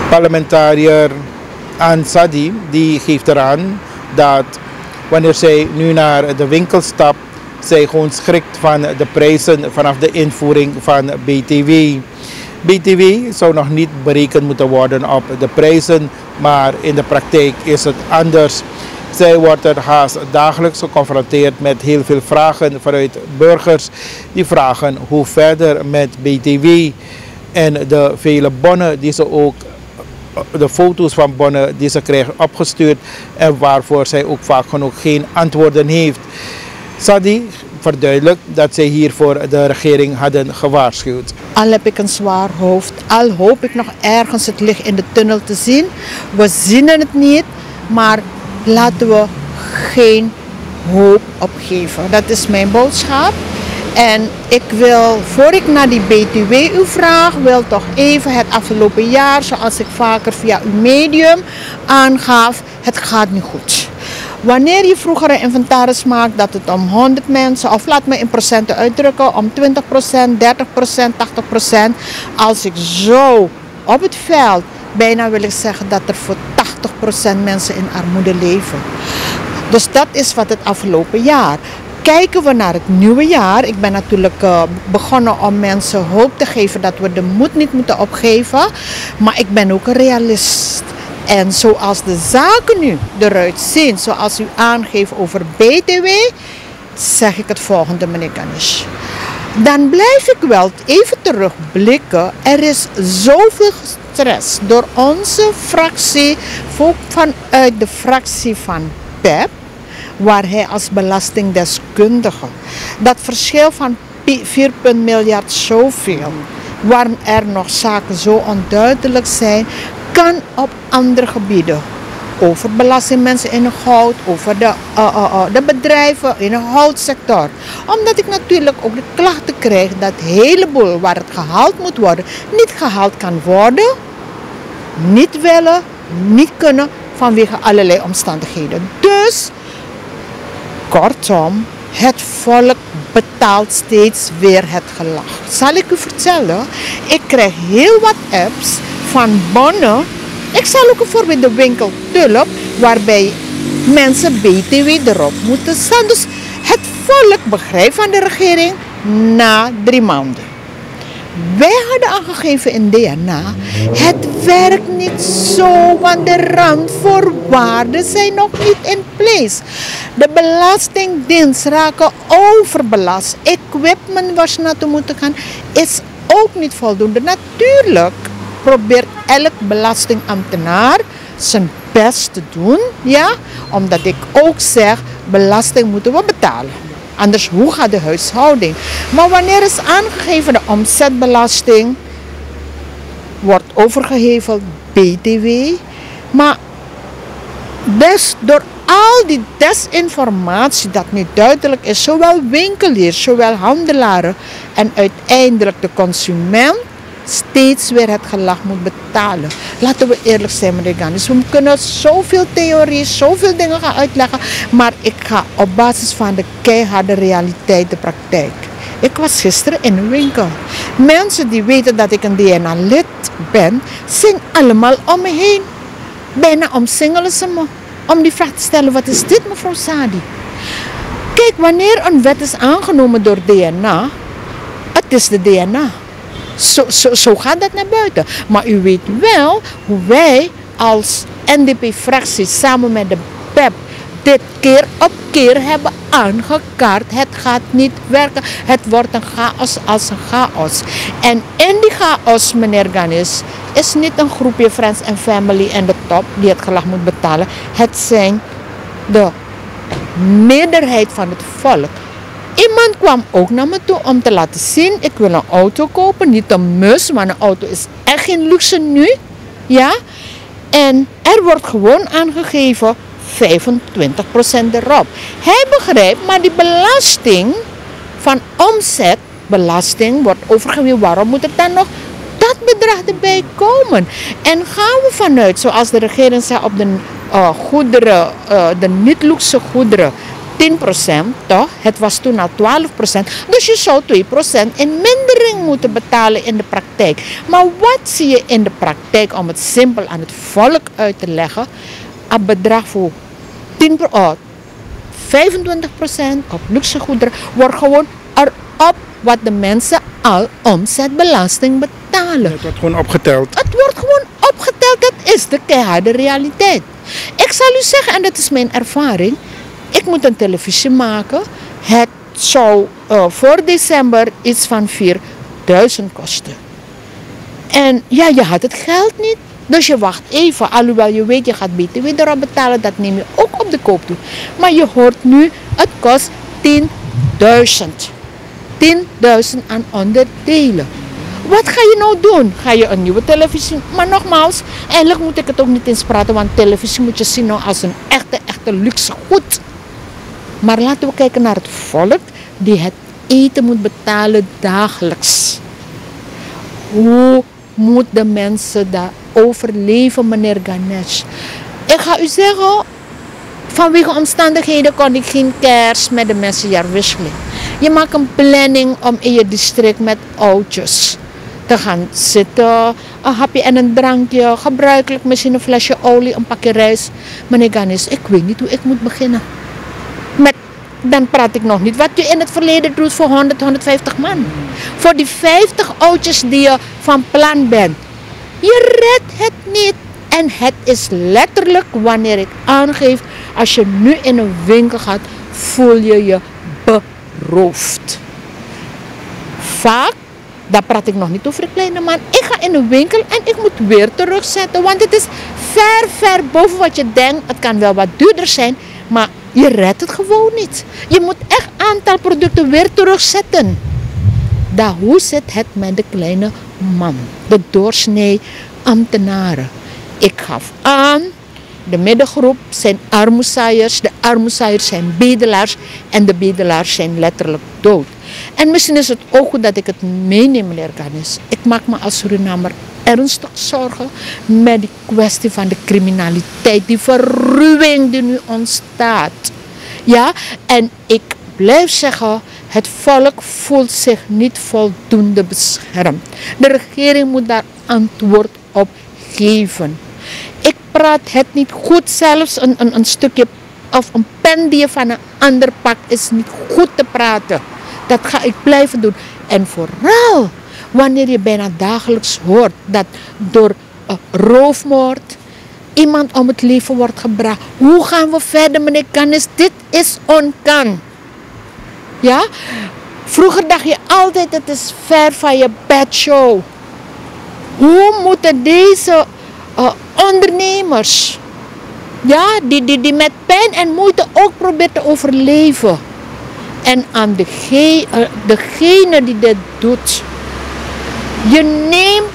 Parlementariër Ansadi die geeft eraan dat wanneer zij nu naar de winkel stapt, zij gewoon schrikt van de prijzen vanaf de invoering van BTW. BTW zou nog niet berekend moeten worden op de prijzen, maar in de praktijk is het anders. Zij wordt er haast dagelijks geconfronteerd met heel veel vragen vanuit burgers die vragen hoe verder met BTW en de vele bonnen die ze ook, de foto's van bonnen die ze krijgen opgestuurd en waarvoor zij ook vaak genoeg geen antwoorden heeft. Sadi verduidelijkt dat zij hiervoor de regering hadden gewaarschuwd. Al heb ik een zwaar hoofd, al hoop ik nog ergens het licht in de tunnel te zien. We zien het niet, maar laten we geen hoop opgeven. Dat is mijn boodschap. En ik wil, voor ik naar die BTW u vraag, wil toch even het afgelopen jaar, zoals ik vaker via uw medium aangaf, het gaat niet goed. Wanneer je vroeger een inventaris maakt dat het om 100 mensen, of laat me in procenten uitdrukken, om 20%, 30%, 80%. Als ik zo op het veld, bijna wil ik zeggen dat er voor 80% mensen in armoede leven. Dus dat is wat het afgelopen jaar. Kijken we naar het nieuwe jaar. Ik ben natuurlijk begonnen om mensen hoop te geven dat we de moed niet moeten opgeven. Maar ik ben ook een realist. En zoals de zaken nu eruit zien, zoals u aangeeft over BTW, zeg ik het volgende, meneer Ganesh. Dan blijf ik wel even terugblikken. Er is zoveel stress door onze fractie, ook vanuit de fractie van PEP, waar hij als belastingdeskundige, dat verschil van 4 miljard zoveel, waar er nog zaken zo onduidelijk zijn, kan op andere gebieden. Over belastingmensen in de goud, over de bedrijven in de houtsector. Omdat ik natuurlijk ook de klachten krijg dat een heleboel waar het gehaald moet worden, niet gehaald kan worden, niet willen, niet kunnen vanwege allerlei omstandigheden. Dus, kortom, het volk betaalt steeds weer het gelag. Zal ik u vertellen, ik krijg heel wat apps van bonnen. Ik zal ook een voorbeeld de winkel Tulp, waarbij mensen BTW erop moeten staan. Dus het volk begrijpt van de regering na 3 maanden. Wij hadden aangegeven in DNA, het werkt niet zo, want de randvoorwaarden zijn nog niet in place. De belastingdienst raken overbelast. Equipment waar ze naartoe moeten gaan is ook niet voldoende. Natuurlijk probeert elk belastingambtenaar zijn best te doen, ja, omdat ik ook zeg, belasting moeten we betalen. Anders, hoe gaat de huishouding? Maar wanneer is aangegeven de omzetbelasting, wordt overgeheveld BTW, maar dus door al die desinformatie dat niet duidelijk is, zowel winkeliers, zowel handelaren en uiteindelijk de consument, steeds weer het gelag moet betalen. Laten we eerlijk zijn, meneer Ganesh. We kunnen zoveel theorieën, zoveel dingen gaan uitleggen, maar ik ga op basis van de keiharde realiteit, de praktijk. Ik was gisteren in een winkel. Mensen die weten dat ik een DNA-lid ben, zijn allemaal om me heen. Bijna omsingelen ze me. Om die vraag te stellen, wat is dit, mevrouw Sadi? Kijk, wanneer een wet is aangenomen door DNA, het is de DNA. Zo gaat dat naar buiten. Maar u weet wel hoe wij als NDP-fractie samen met de PEP dit keer op keer hebben aangekaart. Het gaat niet werken. Het wordt een chaos als een chaos. En in die chaos, meneer Ganesh, is niet een groepje friends en family en de top die het gelag moet betalen. Het zijn de meerderheid van het volk. Iemand kwam ook naar me toe om te laten zien, ik wil een auto kopen, niet een mus, maar een auto is echt geen luxe nu. Ja? En er wordt gewoon aangegeven 25% erop. Hij begrijpt, maar die belasting van omzetbelasting wordt overgewicht. Waarom moet er dan nog dat bedrag erbij komen? En gaan we vanuit, zoals de regering zegt, op de goederen, de niet-luxe goederen, 10%, toch? Het was toen al 12%. Dus je zou 2% in mindering moeten betalen in de praktijk. Maar wat zie je in de praktijk, om het simpel aan het volk uit te leggen? Een bedrag voor 25% op luxe goederen wordt gewoon erop wat de mensen al omzetbelasting betalen. Het wordt gewoon opgeteld. Het wordt gewoon opgeteld, dat is de keiharde realiteit. Ik zal u zeggen, en dat is mijn ervaring, ik moet een televisie maken. Het zou voor december iets van 4.000 kosten. En ja, je had het geld niet. Dus je wacht even, alhoewel je weet je gaat BTW erop betalen, dat neem je ook op de koop toe. Maar je hoort nu, het kost 10.000. 10.000 aan onderdelen. Wat ga je nou doen? Ga je een nieuwe televisie? Maar nogmaals, eigenlijk moet ik het ook niet eens praten, want televisie moet je zien nou als een echte luxe goed. Maar laten we kijken naar het volk die het eten moet betalen dagelijks. Hoe moeten de mensen daar overleven, meneer Ganesh? Ik ga u zeggen, vanwege omstandigheden kon ik geen kerst met de mensenjaarwisseling. Je maakt een planning om in je district met oudjes te gaan zitten. Een hapje en een drankje. Gebruikelijk misschien een flesje olie, een pakje rijst. Meneer Ganesh, ik weet niet hoe ik moet beginnen. Dan praat ik nog niet wat je in het verleden doet voor 100, 150 man. Voor die 50 oudjes die je van plan bent. Je redt het niet. En het is letterlijk wanneer ik aangeef, als je nu in een winkel gaat, voel je je beroofd. Vaak, daar praat ik nog niet over de kleine man. Ik ga in een winkel en ik moet weer terugzetten. Want het is ver boven wat je denkt. Het kan wel wat duurder zijn, maar je redt het gewoon niet. Je moet echt een aantal producten weer terugzetten. Hoe zit het met de kleine man? De doorsnee ambtenaren. Ik gaf aan, de middengroep zijn armoezaaiers. De armoezaaiers zijn bedelaars. En de bedelaars zijn letterlijk dood. En misschien is het ook goed dat ik het meeneem, meneer Ganesh. Ik maak me als Surinamer ernstig zorgen met die kwestie van de criminaliteit. Die verruwing die nu ontstaat. Ja, en ik blijf zeggen, het volk voelt zich niet voldoende beschermd. De regering moet daar antwoord op geven. Ik praat het niet goed, zelfs een stukje of een pen die je van een ander pakt is niet goed te praten. Dat ga ik blijven doen. En vooral wanneer je bijna dagelijks hoort dat door roofmoord iemand om het leven wordt gebracht. Hoe gaan we verder, meneer Ganesh? Dit is onkan. Ja? Vroeger dacht je altijd, het is ver van je bedshow. Hoe moeten deze ondernemers, ja, die met pijn en moeite ook proberen te overleven. En aan degene die dit doet, je neemt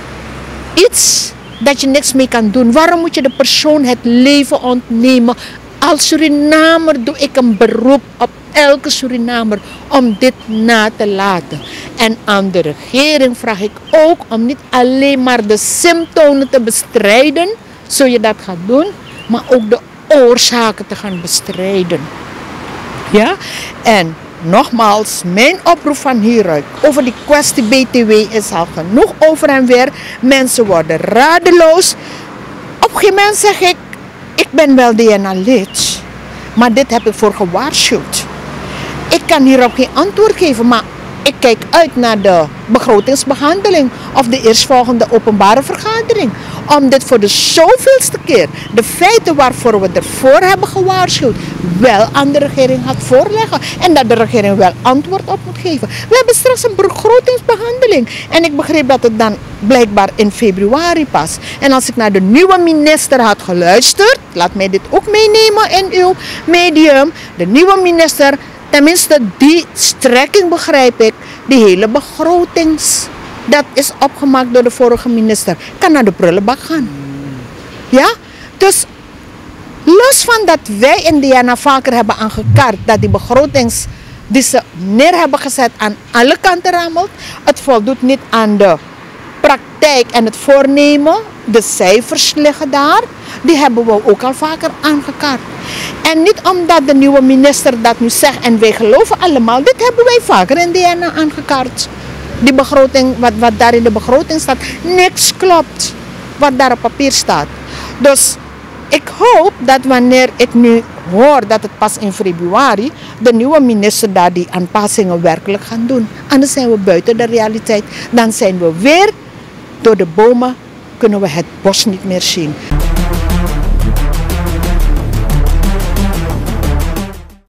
iets dat je niks mee kan doen. Waarom moet je de persoon het leven ontnemen? Als Surinamer doe ik een beroep op elke Surinamer om dit na te laten. En aan de regering vraag ik ook om niet alleen maar de symptomen te bestrijden, zo je dat gaat doen, maar ook de oorzaken te gaan bestrijden. Ja? En nogmaals, mijn oproep van hieruit over die kwestie BTW is al genoeg over en weer. Mensen worden radeloos. Op een gegeven moment zeg ik ben wel DNA-lid, maar dit heb ik voor gewaarschuwd. Ik kan hierop geen antwoord geven, maar ik kijk uit naar de begrotingsbehandeling of de eerstvolgende openbare vergadering. Om dit voor de zoveelste keer, de feiten waarvoor we ervoor hebben gewaarschuwd, wel aan de regering gaat voorleggen. En dat de regering wel antwoord op moet geven. We hebben straks een begrotingsbehandeling. En ik begreep dat het dan blijkbaar in februari pas. En als ik naar de nieuwe minister had geluisterd, laat mij dit ook meenemen in uw medium. De nieuwe minister, tenminste die strekking begrijp ik, die hele begrotings, dat is opgemaakt door de vorige minister, kan naar de prullenbak gaan. Ja? Dus los van dat wij in Diana vaker hebben aangekaart dat die begrotings die ze neer hebben gezet aan alle kanten rammelt, het voldoet niet aan de praktijk en het voornemen. De cijfers liggen daar. Die hebben we ook al vaker aangekaart. En niet omdat de nieuwe minister dat nu zegt en wij geloven allemaal. Dit hebben wij vaker in DNA aangekaart. Die begroting, wat daar in de begroting staat, niks klopt wat daar op papier staat. Dus ik hoop dat wanneer ik nu hoor dat het pas in februari, de nieuwe minister daar die aanpassingen werkelijk gaan doen. Anders zijn we buiten de realiteit. Dan zijn we weer door de bomen, kunnen we het bos niet meer zien.